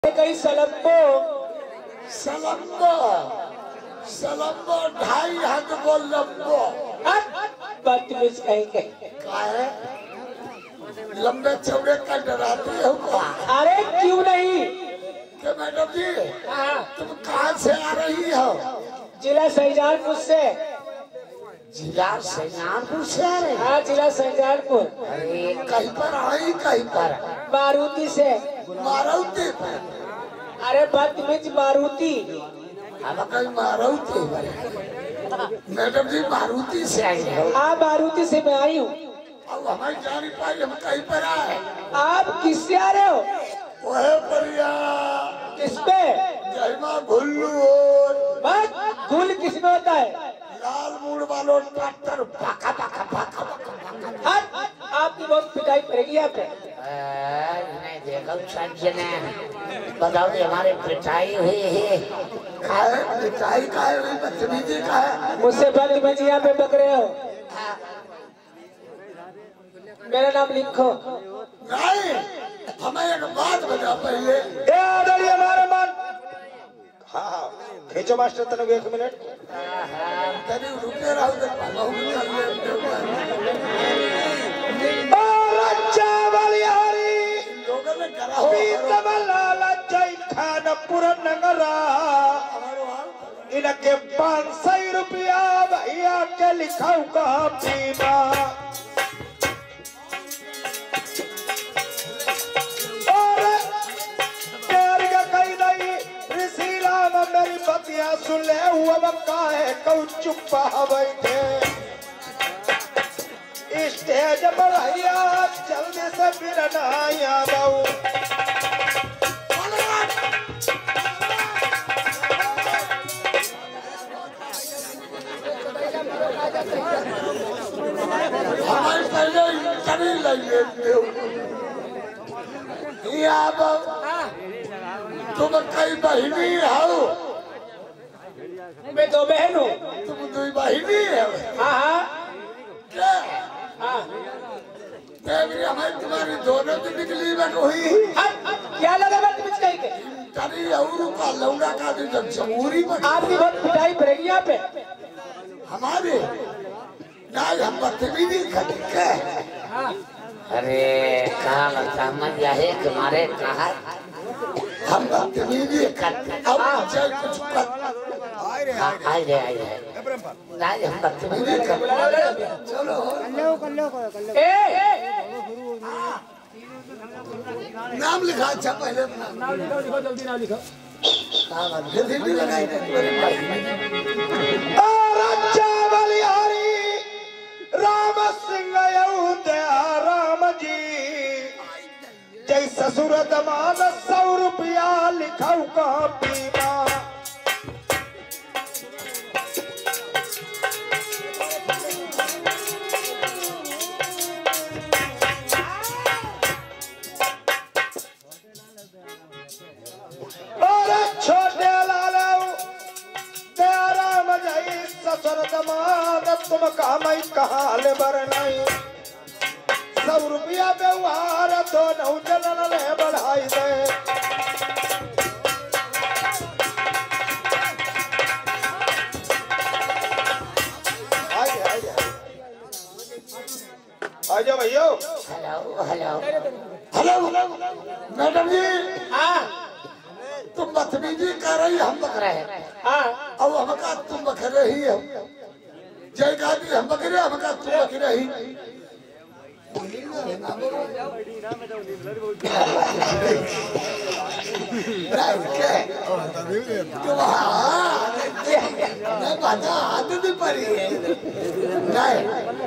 कहीं सलम्बो सलम्बो सलम्बो 2.5 हाथ को लंबो बदतमीज कहेंगे। क्या है लंबे चौड़े का डराते हो क्या? अरे क्यों नहीं। तो मैडम जी हाँ तुम कहाँ से आ रही हो? जिला शाहजहांपुर से। जिला शाहजहांपुर से आ रही? हाँ जिला शाहजहांपुर। अरे कहीं पर आई कहीं पर? मारुति से। मारुति पर? अरे बदतमीज मारुति। अब कहीं मारुति मैडम जी मारुति से आई हो? हाँ मारुति से मैं आई हूँ। अब हमें जान पाई हम कहीं पर आए। आप किससे आ रहे हो? वह परिया किस पे? जयमा घुल्लू बस घुल किस में होता है? लाल मूड वालों ट्रैक्टर पाका पाका पाका पाका। आपकी बहुत पिटाई पड़ेगी यहाँ पे। नहीं देखो संजय ने बताओ कि हमारे पिटाई हुई है। पिटाई का है बदतमीजी का है। मुझसे बदतमीजी यहाँ पे बक रहे हो। मेरा नाम लिखो। नहीं हमें एक बात बता पहले। हमारे मन। हाँ खींचो मास्टर तने 1 मिनट। तभी रुके रहो तो लोगों ने करा हो नगरा इनके 500 रुपया भैया के लिखाऊ का बीमा। मेरी बतिया सुन ले हुआ काहे कौ चुप्पा बैठे स्टेज पर आया जल्दी से बिरना आया बाऊ। हमारे पहले करी लगे तुम कई बहिनी हो? मैं 2 बहन हूँ। तुम 2 बहिनी हो? हाँ हाँ क्या? हाँ। हमारी तुम्हारी दोनों की निकली में कोई क्या लगा बदतमीज कहेंगे? तरी और का लौंडा का जब जमूरी में आपकी बहुत पिटाई पड़ेगी यहाँ पे। हमारे नहीं हम बदतमीजी करते। अरे कहा लगता मजा है तुम्हारे कहा हम बदतमीजी करते। अब चाहे कुछ कर आए नहीं हम बदतमीजी बदतमीजी चलो नाम लिखा। अच्छा पहले नाम लिखो जल्दी नाम लिखो। जल्दी लगाई राम सिंह राम जी जय ससुर दमान 100 रुपया लिखाऊ का बीमा। छोटे लाल राम जय ससुर दमान तुम कामई कहाल बर नहीं 100 रुपया व्यवहार दोनों जनन ले बढ़ाई दे। आजा भैया। हेलो हेलो हेलो मैडम जी हाँ तुम बदतमीजी कर रही हम बक रहे हैं। हाँ अब हमका तुम बक रही हो। जय गादी हम बक रहे हमका तुम बक रही। नहीं बता आदत भी पड़ी है। नहीं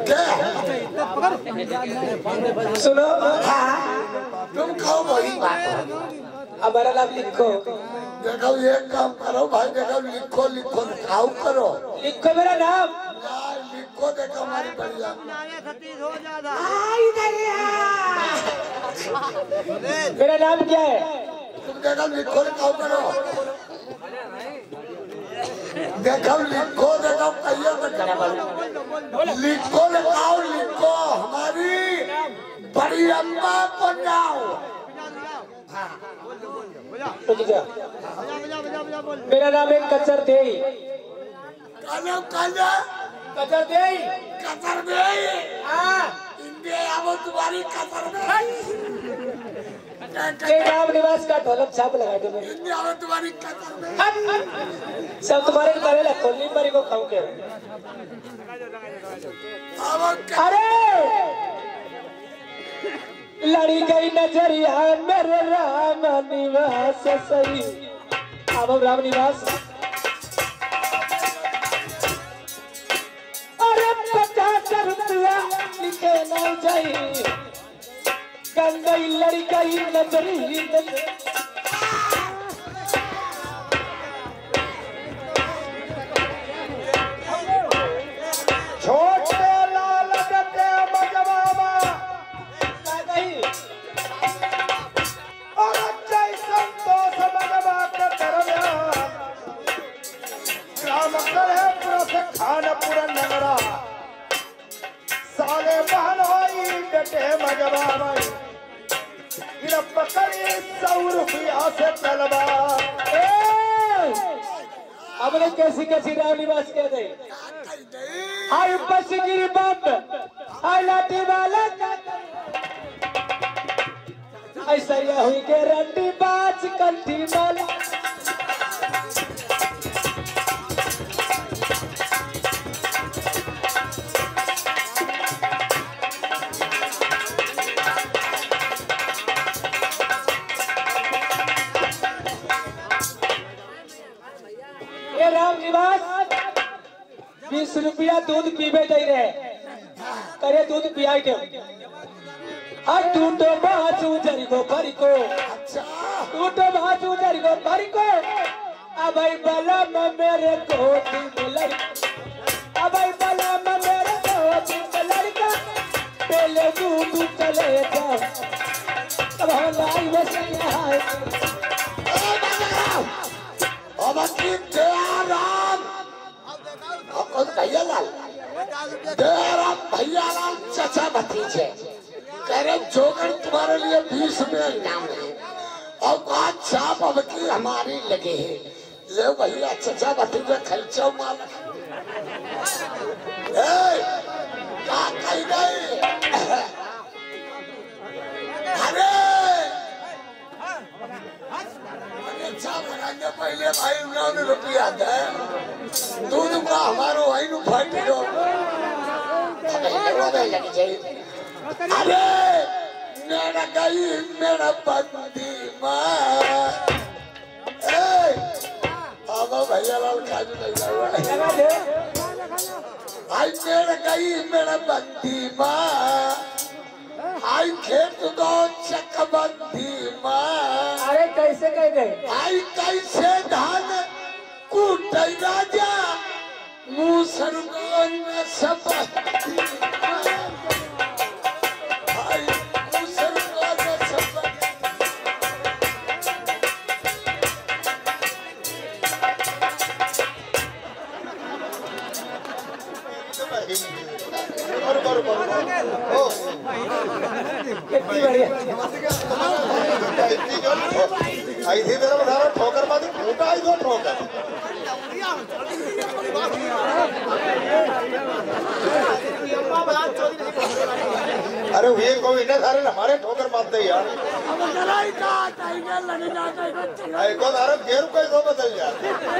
सुनो। तुम कहो वही बात। हमारा नाम लिखो। देखो ये काम करो भाई। देखो लिखो लिखो लिखाओ करो। लिखो मेरा नाम। लिखो देखो हमारी बढ़िया मेरा नाम क्या है? तुम देखो लिखो लिखाओ करो। देखो लिखो देखो कहिए लिखो लिखाओ लिखो हमारी बड़ी अम्मा को जाओ। रुक जा। मेरा नाम है कचर देई। कालो कालो कचर देई। कतर देई। हाँ। इंडिया आवो तुम्हारी कतर देई। ये राम निवास का ढोलक छाप लगा दो मेरे। इंडिया आवो तुम्हारी कतर देई। सब तुम्हारे करेला कोली मरी को खाऊं के। अरे लड़ी गई नजरिया मेरे राम निवास सही। अब राम निवास। अरे 50 रुपया लिखे न जाई गंगई लड़ी गई नजरी छोटे लाल गड्ढे मजबाबा और जय संतोष मजबा के दरमियान ग्राम करे पुरा खानपुर नगरा साले बहन होई डटे मजबाबा पकड़ी 100 रुपया से तलबा। हमने कैसी कैसी राम निवास कह दे। हाय बस गिरी बम हाय लाठी वाला ऐसा या हुई के रंडी बाज कंठी वाला। ये राम निवास 20 रुपया दूध पीबे दे रहे करे दूध पियाई के टूटो बाजू जरी को भरी को टूटो बाजू जरी को भरी को अब बला में मेरे कोठी में लड़का अब बला में मेरे कोठी में लड़का पहले दूध चले जाओ तब हलाई में से हाय अब की दयाराम कौन भैया लाल दयाराम भैया लाल चचा भतीजे करे जोकर तुम्हारे लिए 20 में इनाम है और आज छाप अब की हमारी लगे है ले भैया चचा भतीजे खर्चो माल क्या कही गई अरे पहले भाई 9 रुपया दे दूध का हमारो वही नु फट गयो अरे मेरा गई मेरा बंदी मां अब भैया लाल खाजू नहीं लगा भाई मेरा गई मेरा बंदी मां आई खेत को चकबंदी मां। अरे कैसे कह गए आई कैसे धान कूटै राजा मूसर में सब आई मूसर में सब कितनी बढ़िया ऐसी तरह बता रहा ठोकर मारी फूटा ही दो ठोकर अरे ये कोई इन्हें सारे हमारे ठोकर मारते यार को सारे घेर कोई दो बदल यार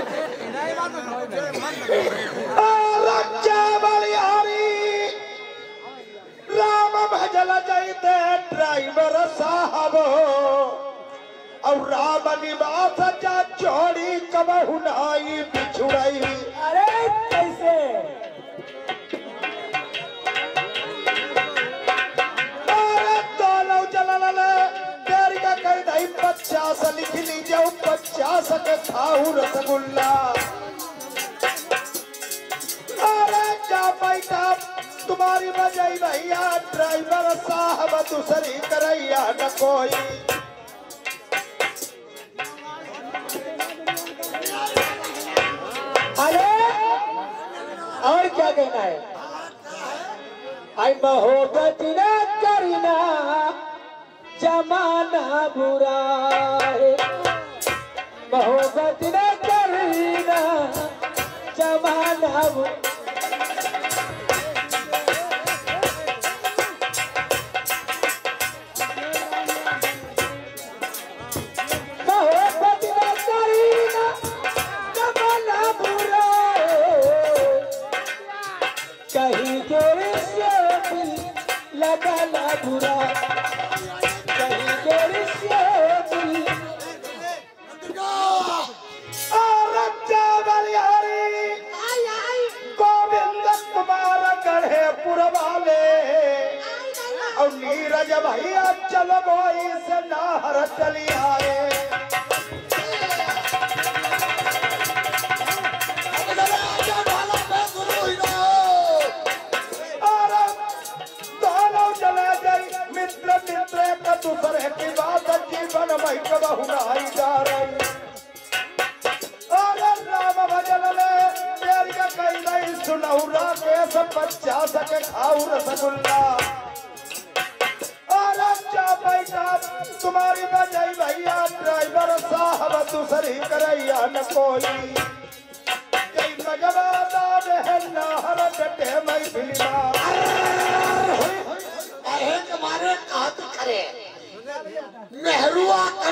राम भजल जाते ड्राइवर साहब और राम निवास जा चोरी कब हुनाई बिछुड़ाई। अरे कैसे अरे दोनों चला तेरी का कह दई 50 लिख लीजिए 50 के खाऊ रसगुल्ला। अरे जा बैठा तुम्हारी बजाई भैया ड्राइवर साहब दूसरी करैया न कोई। अरे और क्या कहना है आई मोहब्बत न करना जमाना बुरा है नाम कहीं तेरे से दिल लगाना बुरा कहीं तेरे से दिल गोविंद कुमार गढ़ेपुर वाले और नीरज भैया चलो बोई से नाहर चली आए मित्र मित्र का दूसरे की बात जीवन में बहुनाई जा रही राम भजन में तेरी का कही नहीं सुनौरा के सब 50 के खाऊ रसगुल्ला और जा बैठा तुम्हारी बजाई भैया ड्राइवर साहब दूसरी करैया न कोई कई मगवादा बहना हर डटे मैं फिल्मा अरे तुम्हारे कात करे मेहरुआ